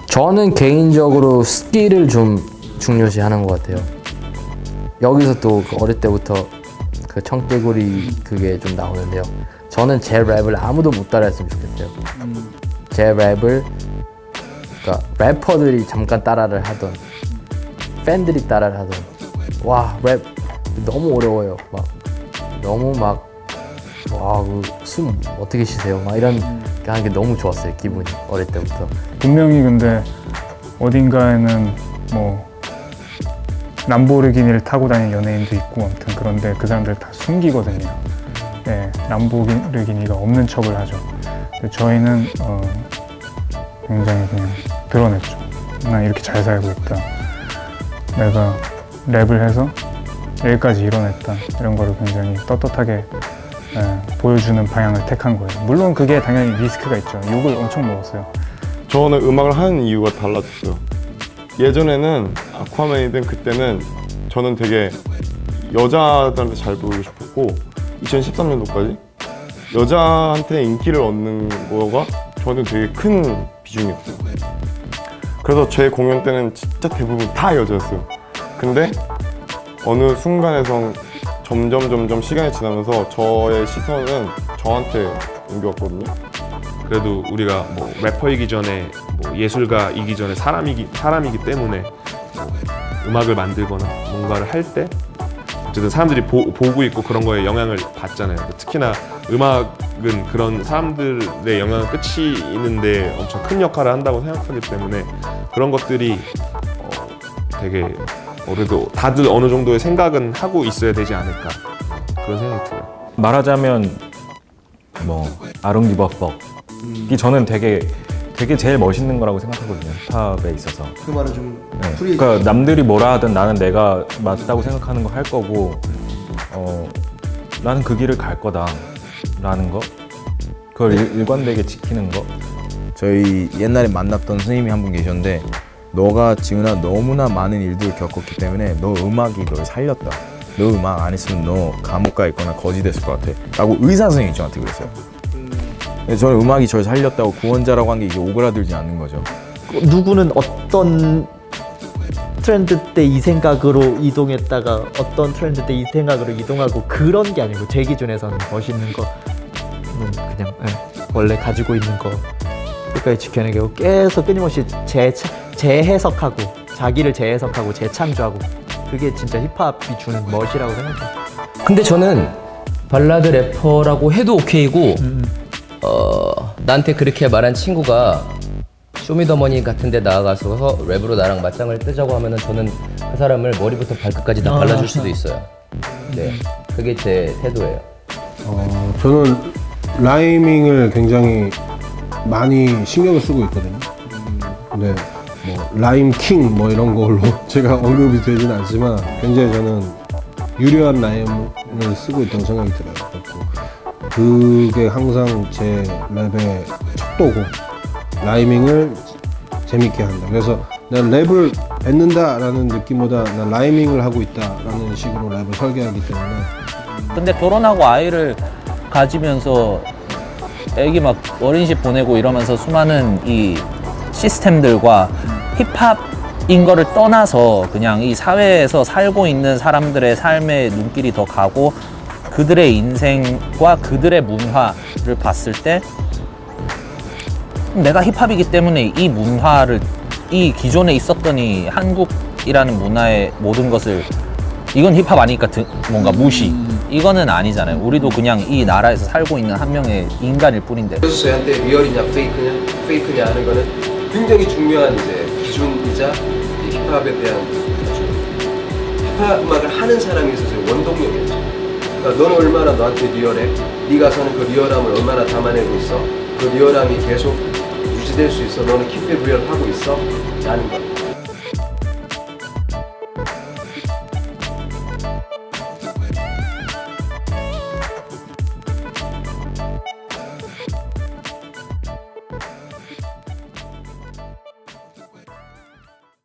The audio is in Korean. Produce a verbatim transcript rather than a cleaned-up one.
저는 개인적으로 스킬을 좀 중요시하는 것 같아요. 여기서 또 어릴 때부터 그 청개구리 그게 좀 나오는데요. 저는 제 랩을 아무도 못 따라했으면 좋겠어요. 음. 제 랩을 그러니까 래퍼들이 잠깐 따라를 하던 팬들이 따라를 하던 와 랩 너무 어려워요. 막 너무 막 와 숨 어떻게 쉬세요? 막 이런 게 하는 게 너무 좋았어요. 기분이 어릴 때부터. 분명히 근데 어딘가에는 뭐 람보르기니를 타고 다니는 연예인도 있고 아무튼 그런데 그 사람들 다 숨기거든요. 네, 람보르기니가 없는 척을 하죠. 근데 저희는 어, 굉장히 그냥 드러냈죠. 난 이렇게 잘 살고 있다. 내가 랩을 해서 여기까지 이뤄냈다. 이런 거를 굉장히 떳떳하게 예, 보여주는 방향을 택한 거예요. 물론 그게 당연히 리스크가 있죠. 욕을 엄청 먹었어요. 저는 음악을 하는 이유가 달라졌어요. 예전에는 아쿠아맨이든 그때는 저는 되게 여자들한테 잘 보이고 싶었고 이천십삼 년도까지 여자한테 인기를 얻는 거가 저는 되게 큰 비중이었어요. 그래서 제 공연 때는 진짜 대부분 다 여자였어요. 근데 어느 순간에서 점점 점점 시간이 지나면서 저의 시선은 저한테 옮겨왔거든요. 그래도 우리가 뭐 래퍼이기 전에 뭐 예술가이기 전에 사람이기, 사람이기 때문에 뭐 음악을 만들거나 뭔가를 할 때 어쨌든 사람들이 보, 보고 있고 그런 거에 영향을 받잖아요. 특히나 음악은 그런 사람들의 영향을 끼치는데 엄청 큰 역할을 한다고 생각하기 때문에 그런 것들이 어, 되게 그래도 다들 어느 정도의 생각은 하고 있어야 되지 않을까 그런 생각이 들어요. 말하자면 뭐 I don't give a fuck 이 저는 되게 되게 제일 멋있는 거라고 생각하거든요. 힙합에 있어서. 그 말은 좀 네. 풀이... 그러니까 남들이 뭐라 하든 나는 내가 맞다고 생각하는 거 할 거고 어, 나는 그 길을 갈 거다 라는 거 그걸 일, 일관되게 지키는 거. 저희 옛날에 만났던 스님이 한 분 계셨는데 너가 지은아 너무나 많은 일들을 겪었기 때문에 너 음악이 널 살렸다. 너 음악 안 했으면 너 감옥 가 있거나 거지 됐을 것 같아 라고 의사 선생님이 저한테 그랬어요. 음... 저는 음악이 저를 살렸다고 구원자라고 한 게 이게 오그라들지 않는 거죠. 누구는 어떤 트렌드 때 이 생각으로 이동했다가 어떤 트렌드 때 이 생각으로 이동하고 그런 게 아니고 제 기준에서는 멋있는 거는 그냥 네, 원래 가지고 있는 거 끝까지 지켜내고 계속 끊임없이 재, 재해석하고 자기를 재해석하고 재창조하고 그게 진짜 힙합이 주는 멋이라고 생각해요. 근데 저는 발라드 래퍼라고 해도 오케이고 음. 어, 나한테 그렇게 말한 친구가 쇼미더머니 같은 데 나아가서 랩으로 나랑 맞짱을 뜨자고 하면은 저는 그 사람을 머리부터 발끝까지 다 발라줄 수도 있어요. 네, 그게 제 태도예요. 어, 저는 라이밍을 굉장히 많이 신경을 쓰고 있거든요. 네, 뭐 라임 킹 뭐 이런 걸로 제가 언급이 되진 않지만 굉장히 저는 유려한 라임을 쓰고 있다고 생각이 들어요. 그게 항상 제 랩의 척도고 라이밍을 재밌게 한다. 그래서 내가 랩을 뱉는다라는 느낌보다 난 라이밍을 하고 있다라는 식으로 랩을 설계하기 때문에. 근데 결혼하고 아이를 가지면서 애기 막 어린이집 보내고 이러면서 수많은 이 시스템들과 힙합인 거를 떠나서 그냥 이 사회에서 살고 있는 사람들의 삶의 눈길이 더 가고 그들의 인생과 그들의 문화를 봤을 때 내가 힙합이기 때문에 이 문화를 이 기존에 있었던 이 한국이라는 문화의 모든 것을 이건 힙합 아니니까 뭔가 무시 이거는 아니잖아요. 우리도 그냥 이 나라에서 살고 있는 한 명의 인간일 뿐인데. 그래서 저한테 리얼이냐 페이크냐 페이크냐 하는 거는 굉장히 중요한 이제 기준이자 힙합에 대한 힙합 음악을 하는 사람이 있어서 원동력이었죠. 그러니까 너는 얼마나 너한테 리얼해? 네가 사는 그 리얼함을 얼마나 담아내고 있어? 그 리얼함이 계속 유지될 수 있어? 너는 킵 잇 리얼 하고 있어? 라는 거.